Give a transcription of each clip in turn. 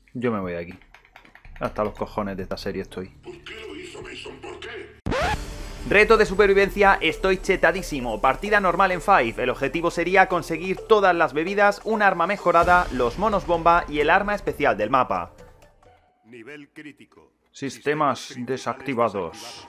Yo me voy de aquí. Hasta los cojones de esta serie estoy. ¿Por qué lo hizo Mason? ¿Por qué? Reto de supervivencia, estoy chetadísimo. Partida normal en Five. El objetivo sería conseguir todas las bebidas, un arma mejorada, los monos bomba y el arma especial del mapa. Nivel crítico. Sistemas desactivados.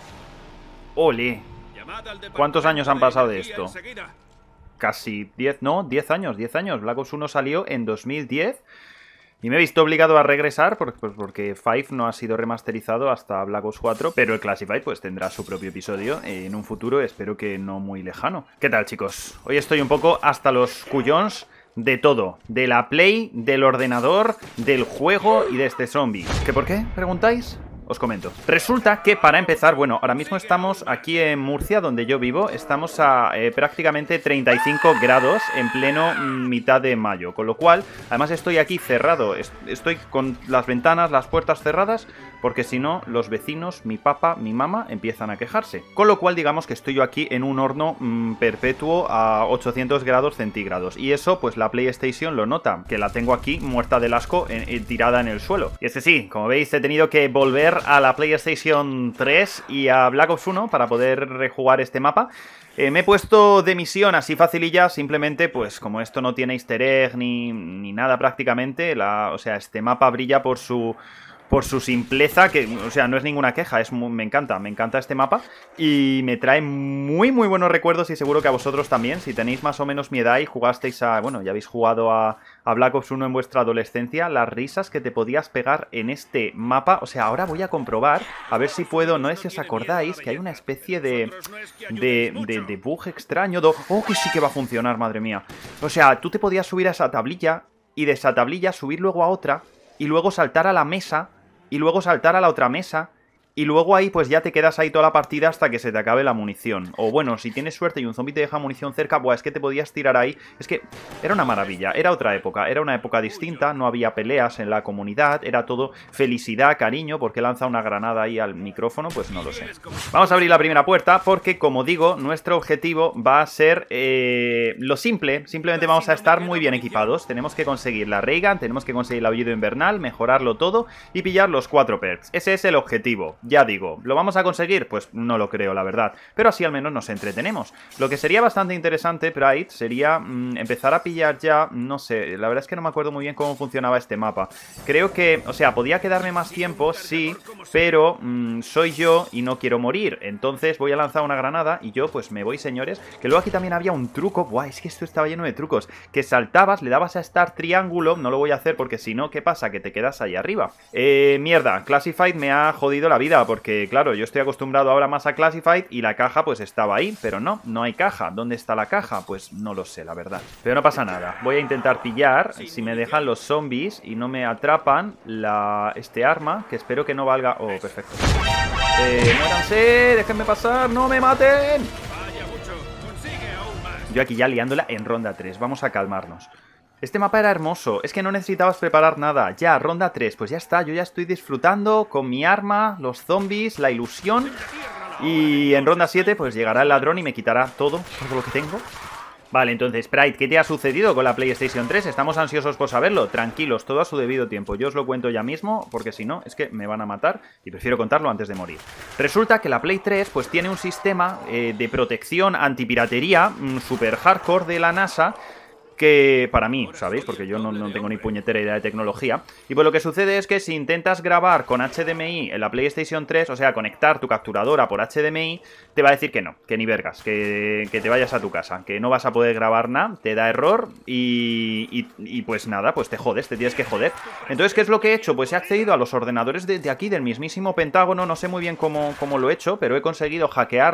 Ole. Llamad al ¿Cuántos años han pasado de energía esto? enseguida. Casi 10, no, 10 años, 10 años. Black Ops 1 salió en 2010 y me he visto obligado a regresar porque Five no ha sido remasterizado hasta Black Ops 4, pero el Classified pues tendrá su propio episodio en un futuro, espero que no muy lejano. ¿Qué tal, chicos? Hoy estoy un poco hasta los cuyons de todo, de la Play, del ordenador, del juego y de este zombie. ¿Qué por qué? ¿Preguntáis? Os comento. Resulta que para empezar, bueno, ahora mismo estamos aquí en Murcia, donde yo vivo, estamos a prácticamente 35 grados en pleno mitad de mayo, con lo cual, además estoy aquí cerrado, estoy con las ventanas, las puertas cerradas, porque si no, los vecinos, mi papá, mi mamá, empiezan a quejarse. Con lo cual, digamos que estoy yo aquí en un horno perpetuo a 800 grados centígrados, y eso, pues la PlayStation lo nota, que la tengo aquí muerta del asco, tirada en el suelo. Y es que sí, como veis, he tenido que volver a la PlayStation 3 y a Black Ops 1 para poder rejugar este mapa. Me he puesto de misión así facililla, simplemente pues como esto no tiene easter egg ni nada prácticamente, o sea, este mapa brilla por su simpleza, que, o sea, no es ninguna queja, me encanta este mapa y me trae muy buenos recuerdos y seguro que a vosotros también, si tenéis más o menos mi edad y jugasteis bueno, ya habéis jugado a Black Ops 1 en vuestra adolescencia, las risas que te podías pegar en este mapa, o sea, ahora voy a comprobar, a ver si puedo, no sé si os acordáis, que hay una especie de bug extraño, oh, que sí que va a funcionar, madre mía, o sea, tú te podías subir a esa tablilla y de esa tablilla subir luego a otra y luego saltar a la mesa y luego saltar a la otra mesa, y luego ahí pues ya te quedas ahí toda la partida hasta que se te acabe la munición. O bueno, si tienes suerte y un zombie te deja munición cerca, buah, es que te podías tirar ahí. Es que era una maravilla, era otra época, era una época distinta, no había peleas en la comunidad, era todo felicidad, cariño. ¿Por qué lanza una granada ahí al micrófono? Pues no lo sé. Vamos a abrir la primera puerta porque, como digo, nuestro objetivo va a ser lo simple. Simplemente vamos a estar muy bien equipados. Tenemos que conseguir la Ray Gun, tenemos que conseguir el aullido invernal, mejorarlo todo y pillar los 4 perks. Ese es el objetivo. Ya digo, ¿lo vamos a conseguir? Pues no lo creo, la verdad. Pero así al menos nos entretenemos. Lo que sería bastante interesante, Pride, sería empezar a pillar ya, no sé, la verdad es que no me acuerdo muy bien cómo funcionaba este mapa. Creo que, o sea, podía quedarme más tiempo, sí, pero soy yo y no quiero morir. Entonces voy a lanzar una granada y yo pues me voy, señores. Que luego aquí también había un truco, buah, es que esto estaba lleno de trucos. Que saltabas, le dabas a Start triángulo, no lo voy a hacer porque si no, ¿qué pasa? Que te quedas ahí arriba. Mierda, Classified me ha jodido la vida porque, claro, yo estoy acostumbrado ahora más a Classified y la caja pues estaba ahí, pero no hay caja. ¿Dónde está la caja? Pues no lo sé, la verdad. Pero no pasa nada. Voy a intentar pillar, si me dejan los zombies y no me atrapan, este arma, que espero que no valga... Oh, perfecto. Muéranse, déjenme pasar, no me maten. Yo aquí ya liándola en ronda 3, vamos a calmarnos. Este mapa era hermoso, es que no necesitabas preparar nada. Ya, ronda 3, pues ya está, yo ya estoy disfrutando con mi arma, los zombies, la ilusión. Y en ronda 7 pues llegará el ladrón y me quitará todo lo que tengo. Vale, entonces, Pride, ¿qué te ha sucedido con la PlayStation 3? Estamos ansiosos por saberlo. Tranquilos, todo a su debido tiempo. Yo os lo cuento ya mismo, porque si no, es que me van a matar y prefiero contarlo antes de morir. Resulta que la Play 3 pues tiene un sistema de protección antipiratería super hardcore de la NASA, que para mí, ¿sabéis? Porque yo no tengo ni puñetera idea de tecnología. Y pues lo que sucede es que si intentas grabar con HDMI en la PlayStation 3, o sea, conectar tu capturadora por HDMI, te va a decir que no, que ni vergas, que te vayas a tu casa, que no vas a poder grabar nada, te da error y pues nada, pues te jodes, te tienes que joder. Entonces, ¿qué es lo que he hecho? Pues he accedido a los ordenadores de aquí, del mismísimo Pentágono, no sé muy bien cómo lo he hecho, pero he conseguido hackear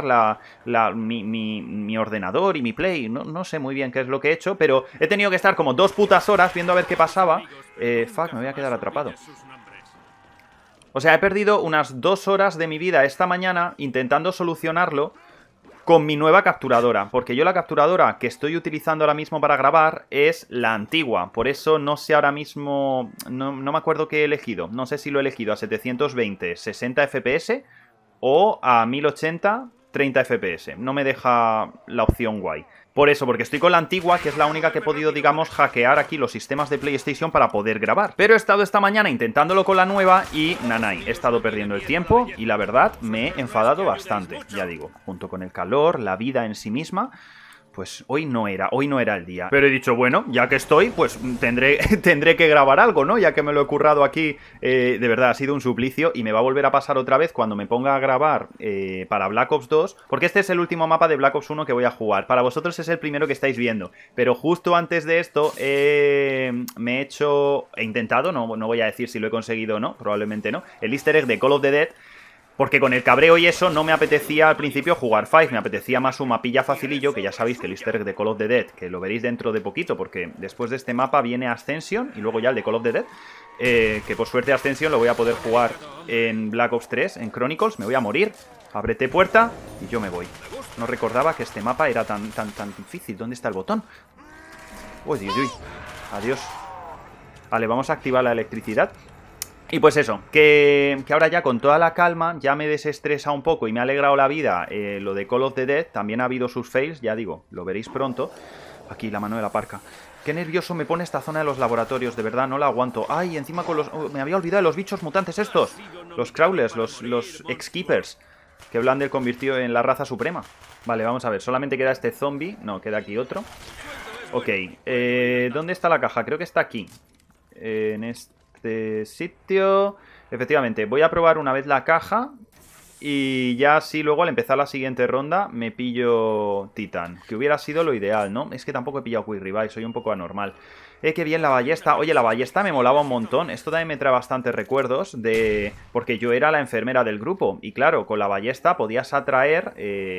mi ordenador y mi Play, no sé muy bien qué es lo que he hecho, pero he tenido que estar como 2 putas horas viendo a ver qué pasaba. Fuck, me voy a quedar atrapado. O sea, he perdido unas 2 horas de mi vida esta mañana intentando solucionarlo con mi nueva capturadora. Porque yo la capturadora que estoy utilizando ahora mismo para grabar es la antigua. Por eso no sé ahora mismo... No me acuerdo qué he elegido. No sé si lo he elegido a 720, 60 FPS o a 1080, 30 FPS. No me deja la opción guay. Por eso, porque estoy con la antigua, que es la única que he podido, digamos, hackear aquí los sistemas de PlayStation para poder grabar. Pero he estado esta mañana intentándolo con la nueva y nanay, he estado perdiendo el tiempo y la verdad me he enfadado bastante, ya digo, junto con el calor, la vida en sí misma. Pues hoy no era el día. Pero he dicho, bueno, ya que estoy, pues tendré que grabar algo, ¿no? Ya que me lo he currado aquí, de verdad, ha sido un suplicio y me va a volver a pasar otra vez cuando me ponga a grabar para Black Ops 2, porque este es el último mapa de Black Ops 1 que voy a jugar. Para vosotros es el primero que estáis viendo, pero justo antes de esto he intentado, no voy a decir si lo he conseguido o no, probablemente no, el easter egg de Call of the Dead. Porque con el cabreo y eso no me apetecía al principio jugar Five, me apetecía más un mapilla facilillo, que ya sabéis que el easter egg de Call of the Dead, que lo veréis dentro de poquito, porque después de este mapa viene Ascension y luego ya el de Call of the Dead, que por suerte Ascension lo voy a poder jugar en Black Ops 3, en Chronicles, me voy a morir, ábrete puerta y yo me voy. No recordaba que este mapa era tan difícil. ¿Dónde está el botón? Uy, uy, uy. Adiós. Vale, vamos a activar la electricidad. Y pues eso, que ahora ya con toda la calma ya me desestresa un poco y me ha alegrado la vida lo de Call of the Dead. También ha habido sus fails, ya digo, lo veréis pronto. Aquí la mano de la parca. Qué nervioso me pone esta zona de los laboratorios, de verdad, no la aguanto. Ay, encima con los... Oh, me había olvidado de los bichos mutantes estos. Los crawlers, los ex-keepers, que Blander convirtió en la raza suprema. Vale, vamos a ver, solamente queda este zombie. No, queda aquí otro. Ok, ¿dónde está la caja? Creo que está aquí. En este sitio. Efectivamente, voy a probar una vez la caja y ya así luego al empezar la siguiente ronda me pillo Titán, que hubiera sido lo ideal, ¿no? Es que tampoco he pillado Quick Revive, soy un poco anormal. Qué bien la ballesta. Oye, la ballesta me molaba un montón. Esto también me trae bastantes recuerdos de... Porque yo era la enfermera del grupo. Y claro, con la ballesta podías atraer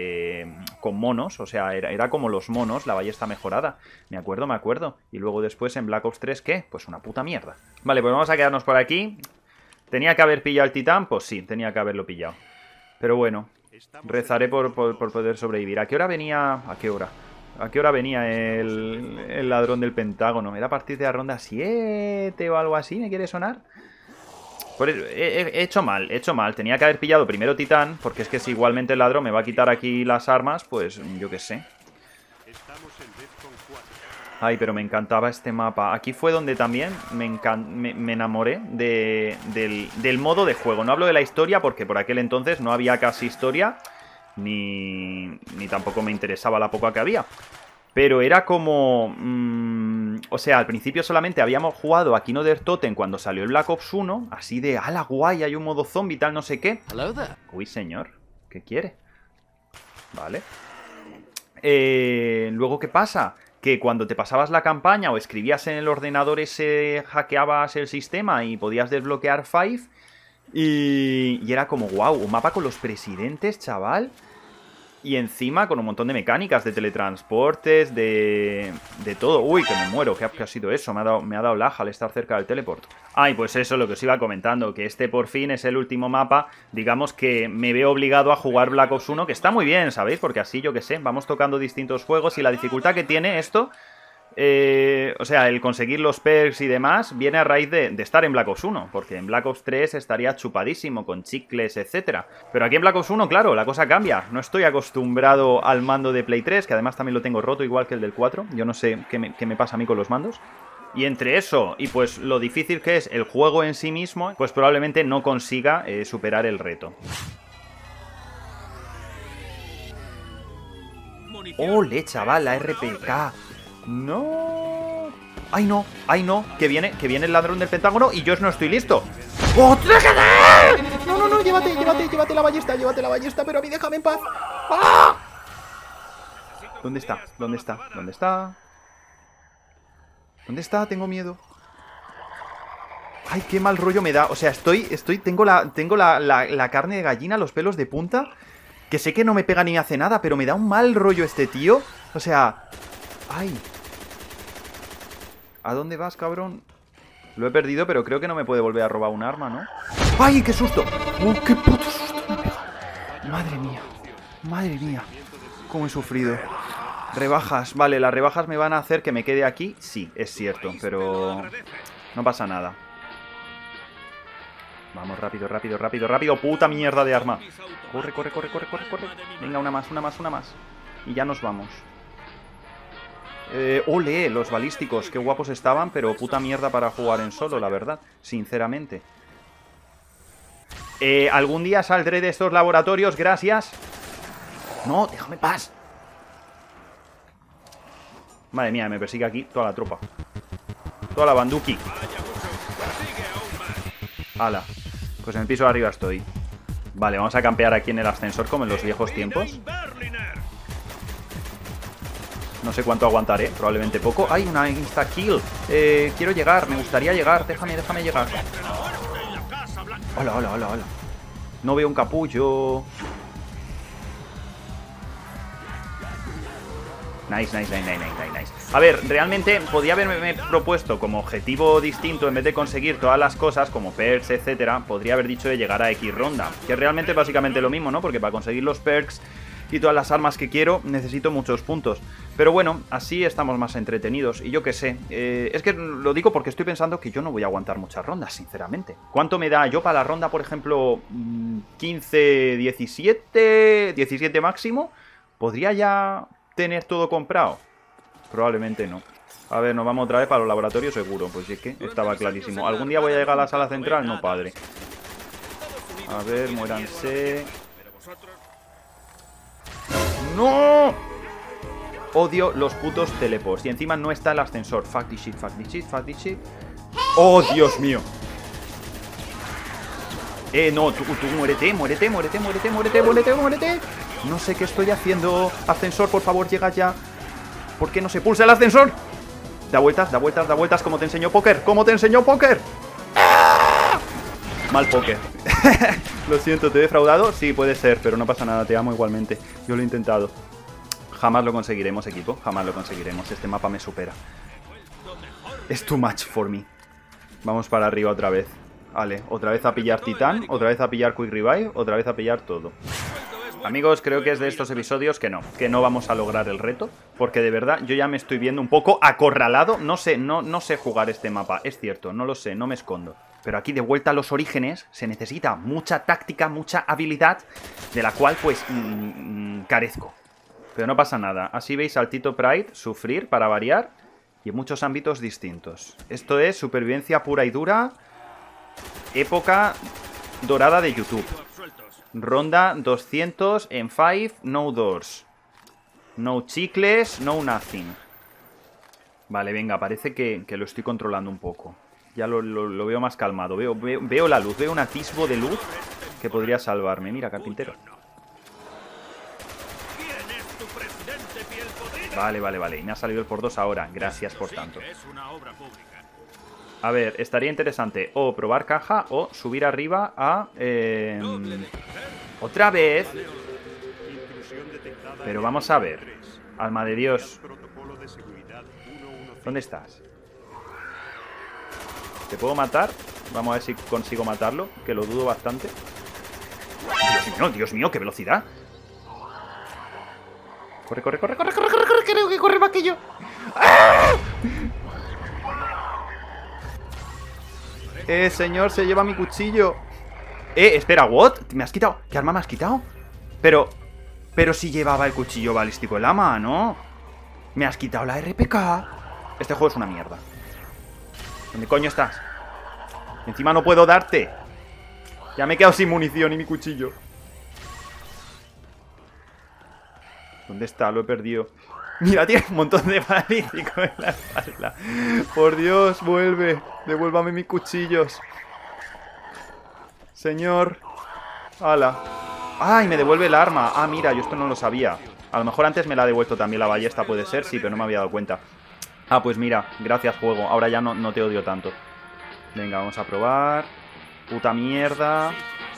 con monos. O sea, era como los monos, la ballesta mejorada. Me acuerdo. Y luego después en Black Ops 3, ¿qué? Pues una puta mierda. Vale, pues vamos a quedarnos por aquí. ¿Tenía que haber pillado el titán? Pues sí, tenía que haberlo pillado. Pero bueno, rezaré por poder sobrevivir. ¿A qué hora venía? ¿A qué hora? ¿A qué hora venía el ladrón del Pentágono? ¿Era a partir de la ronda 7 o algo así? ¿Me quiere sonar? Por eso, he hecho mal. Tenía que haber pillado primero Titán, porque es que si igualmente el ladrón me va a quitar aquí las armas, pues yo qué sé. Ay, pero me encantaba este mapa. Aquí fue donde también me enamoré del modo de juego. No hablo de la historia porque por aquel entonces no había casi historia. Ni tampoco me interesaba la poca que había. Pero era como... o sea, al principio solamente habíamos jugado a Kino der Toten cuando salió el Black Ops 1. Así de, ala, guay, hay un modo zombie, tal, no sé qué. Uy, señor, ¿qué quiere? Vale. Luego, ¿qué pasa? Que cuando te pasabas la campaña o escribías en el ordenador ese, hackeabas el sistema y podías desbloquear Five. Y era como, wow, un mapa con los presidentes, chaval. Y encima con un montón de mecánicas, de teletransportes, de todo. Uy, que me muero, ¿qué ha sido eso? Me ha dado laja al estar cerca del teleport. Ay, pues eso, lo que os iba comentando, que este por fin es el último mapa, digamos que me veo obligado a jugar Black Ops 1, que está muy bien, ¿sabéis? Porque así, yo qué sé, vamos tocando distintos juegos y la dificultad que tiene esto... o sea, el conseguir los perks y demás viene a raíz de estar en Black Ops 1, porque en Black Ops 3 estaría chupadísimo con chicles, etcétera. Pero aquí en Black Ops 1, claro, la cosa cambia. No estoy acostumbrado al mando de Play 3, que además también lo tengo roto igual que el del 4. Yo no sé qué me pasa a mí con los mandos. Y entre eso y pues lo difícil que es el juego en sí mismo, pues probablemente no consiga superar el reto. ¡Ole, chaval! La RPK. ¡No! ¡Ay, no! ¡Ay, no! Que viene el ladrón del Pentágono y yo no estoy listo. ¡Oh, déjame! No, llévate la ballesta, pero a mí déjame en paz. ¡Ah! ¿Dónde está? Tengo miedo. Ay, qué mal rollo me da. O sea, tengo la carne de gallina, los pelos de punta. Que sé que no me pega ni me hace nada, pero me da un mal rollo este tío. O sea... ¡Ay! ¿A dónde vas, cabrón? Lo he perdido, pero creo que no me puede volver a robar un arma, ¿no? ¡Ay, qué susto! ¡Oh, qué puto susto me pega! Madre mía. Cómo he sufrido. Rebajas. Vale, las rebajas me van a hacer que me quede aquí. Sí, es cierto, pero... no pasa nada. Vamos, rápido. ¡Puta mierda de arma! Corre. Venga, una más. Y ya nos vamos. Ole, los balísticos, qué guapos estaban, pero puta mierda para jugar en solo, la verdad, sinceramente. Algún día saldré de estos laboratorios, gracias. No, déjame paz. Madre mía, me persigue aquí toda la tropa. Toda la banduki. Ala. Pues en el piso de arriba estoy. Vale, vamos a campear aquí en el ascensor como en los viejos tiempos. No sé cuánto aguantaré, probablemente poco. ¡Ay, una insta-kill! Quiero llegar, me gustaría llegar. Déjame llegar. Hola, hola, hola, hola. No veo un capullo. Nice. A ver, realmente podía haberme propuesto como objetivo distinto, en vez de conseguir todas las cosas como perks, etcétera, podría haber dicho de llegar a X ronda, que realmente es básicamente lo mismo, ¿no? Porque para conseguir los perks y todas las armas que quiero necesito muchos puntos. Pero bueno, así estamos más entretenidos. Y yo qué sé, es que lo digo porque estoy pensando que yo no voy a aguantar muchas rondas, sinceramente. ¿Cuánto me da yo para la ronda, por ejemplo, 15, 17, 17 máximo? ¿Podría ya tener todo comprado? Probablemente no. A ver, nos vamos otra vez para los laboratorios seguro. Pues sí, es que estaba clarísimo. ¿Algún día voy a llegar a la sala central? No, padre. A ver, muéranse. ¡No! Odio los putos teleports. Y encima no está el ascensor. Fuck this shit. ¡Oh, Dios mío! No, tú muérete. No sé qué estoy haciendo. Ascensor, por favor, llega ya. ¿Por qué no se pulsa el ascensor? Da vueltas, como te enseñó póker. ¡Ah! Mal póker. Lo siento, ¿te he defraudado? Sí, puede ser, pero no pasa nada, te amo igualmente. Yo lo he intentado. Jamás lo conseguiremos, equipo. Jamás lo conseguiremos. Este mapa me supera. Es too much for me. Vamos para arriba otra vez. Vale, otra vez a pillar Titán, otra vez a pillar Quick Revive, otra vez a pillar todo. Amigos, creo que es de estos episodios que no vamos a lograr el reto, porque de verdad yo ya me estoy viendo un poco acorralado. No sé jugar este mapa, es cierto, no lo sé, no me escondo. Pero aquí de vuelta a los orígenes se necesita mucha táctica, mucha habilidad, de la cual pues carezco. Pero no pasa nada, así veis al Tito Pride sufrir para variar y en muchos ámbitos distintos. Esto es supervivencia pura y dura, época dorada de YouTube. Ronda 200 en 5, no doors. No chicles, no nothing. Vale, venga, parece que lo estoy controlando un poco. Ya lo veo más calmado. Veo la luz, veo un atisbo de luz que podría salvarme. Mira, carpintero. Vale. Y me ha salido el por 2 ahora. Gracias por tanto. A ver, estaría interesante o probar caja o subir arriba a... otra vez. Pero vamos a ver. Alma de Dios. ¿Dónde estás? ¿Te puedo matar? Vamos a ver si consigo matarlo, que lo dudo bastante. Dios mío, qué velocidad. Corre, creo que corre más que yo. ¡Ah! Señor, se lleva mi cuchillo. Espera, ¿what? ¿Me has quitado? ¿Qué arma me has quitado? Pero si llevaba el cuchillo balístico en la mano. Me has quitado la RPK. Este juego es una mierda. ¿Dónde coño estás? Encima no puedo darte. Ya me he quedado sin munición y mi cuchillo. ¿Dónde está? Lo he perdido. Mira, tiene un montón de balístico en la espalda. Por Dios, vuelve. Devuélvame mis cuchillos. Señor. ¡Hala! ¡Ay, me devuelve el arma! Ah, mira, yo esto no lo sabía. A lo mejor antes me la ha devuelto también la ballesta, puede ser, sí, pero no me había dado cuenta. Ah, pues mira, gracias juego. Ahora ya no te odio tanto. Venga, vamos a probar. Puta mierda.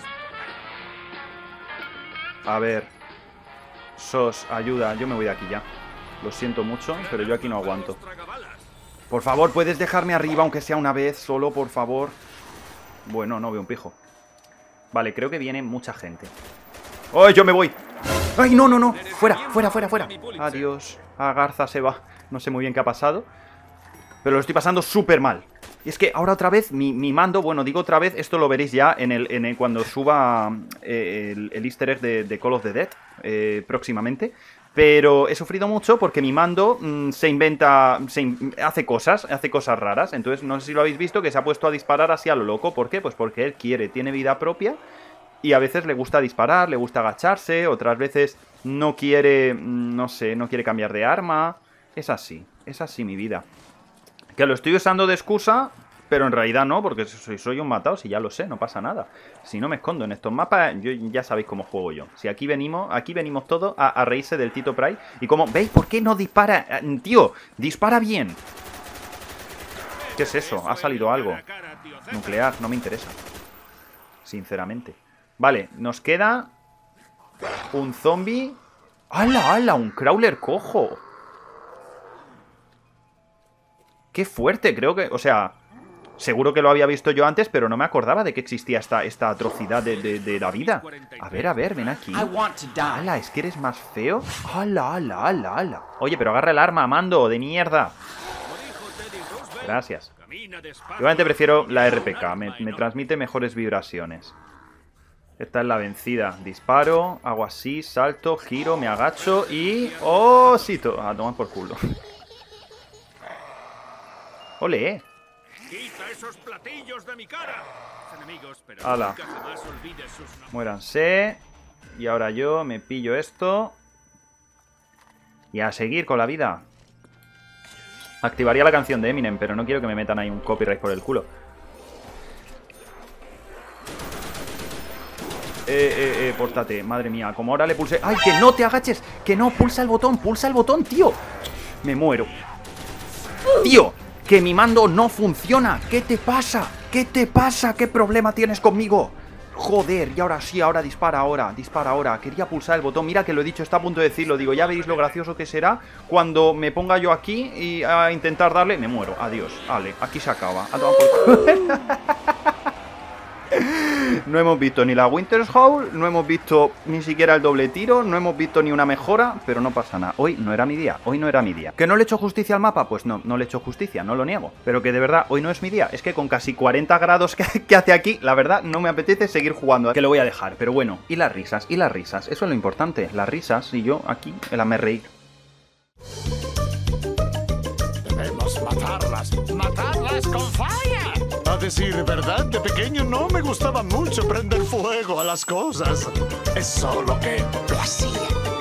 A ver. Sos, ayuda. Yo me voy de aquí ya. Lo siento mucho, pero yo aquí no aguanto. Por favor, ¿puedes dejarme arriba, aunque sea una vez solo, por favor? Bueno, no veo un pijo. Vale, creo que viene mucha gente. ¡Oh, yo me voy! ¡Ay, no! ¡Fuera! Adiós. Ah, Garza se va. No sé muy bien qué ha pasado, pero lo estoy pasando súper mal. Y es que ahora otra vez mi mando, bueno, digo otra vez, esto lo veréis ya cuando suba el easter egg de Call of the Dead próximamente. Pero he sufrido mucho porque mi mando se inventa, hace cosas raras. Entonces no sé si lo habéis visto, que se ha puesto a disparar así a lo loco. ¿Por qué? Pues porque él quiere, tiene vida propia. Y a veces le gusta disparar, le gusta agacharse. Otras veces no quiere, no sé, no quiere cambiar de arma. Es así mi vida. Que lo estoy usando de excusa, pero en realidad no, porque soy un matado, si ya lo sé, no pasa nada. Si no me escondo en estos mapas, ya sabéis cómo juego yo. Si aquí venimos todos a reírse del Tito Pride. Y como, ¿veis? ¿Por qué no dispara? Tío, dispara bien. ¿Qué es eso? Ha salido algo. Nuclear, no me interesa. Sinceramente. Vale, nos queda un zombie. ¡Hala, hala! Un crawler cojo. ¡Qué fuerte! Creo que, o sea, seguro que lo había visto yo antes, pero no me acordaba de que existía esta atrocidad de la vida. A ver, ven aquí. ¡Hala! ¿Es que eres más feo? ¡Hala, hala, hala, hala! Oye, pero agarra el arma, mando, de mierda. Gracias. Igualmente prefiero la RPK, me transmite mejores vibraciones. Esta es la vencida. Disparo, hago así, salto, giro, me agacho y... ¡Oh, sí! A tomar por culo. ¡Ole! ¡Quita esos platillos de mi cara! Enemigos, pero ¡Hala! nunca jamás olvides sus nombres. Muéranse. Y ahora yo me pillo esto. Y a seguir con la vida. Activaría la canción de Eminem, pero no quiero que me metan ahí un copyright por el culo. Pórtate, madre mía. Como ahora le pulse... ¡Ay, que no te agaches! ¡Que no! Pulsa el botón, tío. Me muero. ¡Tío! ¡Que mi mando no funciona! ¿Qué te pasa? ¿Qué te pasa? ¿Qué problema tienes conmigo? Joder, y ahora sí, ahora dispara ahora. Quería pulsar el botón. Mira que lo he dicho, está a punto de decirlo. Digo, ya veréis lo gracioso que será cuando me ponga yo aquí y a intentar darle. Me muero, adiós. Vale, aquí se acaba. A tomar por... No hemos visto ni la Winter's Howl, no hemos visto ni siquiera el doble tiro, no hemos visto ni una mejora, pero no pasa nada. Hoy no era mi día. ¿Que no le he hecho justicia al mapa? Pues no le he hecho justicia, no lo niego. Pero que de verdad, hoy no es mi día. Es que con casi 40 grados que hace aquí, la verdad, no me apetece seguir jugando. Que lo voy a dejar, pero bueno. Y las risas, eso es lo importante. Las risas y yo aquí, el hazme reír. Debemos matarlas con falla. A decir verdad, de pequeño no me gustaba mucho prender fuego a las cosas. Es solo que lo hacía.